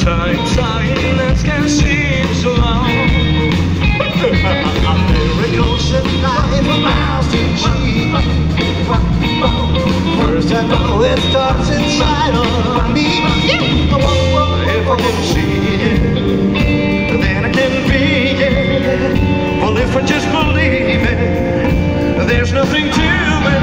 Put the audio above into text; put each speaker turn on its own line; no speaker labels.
Silence can seem so long. Miracles at night for miles to achieve. First I know it starts inside of me. If I can see it, then I can be it. Well, if I just believe it, there's nothing to it.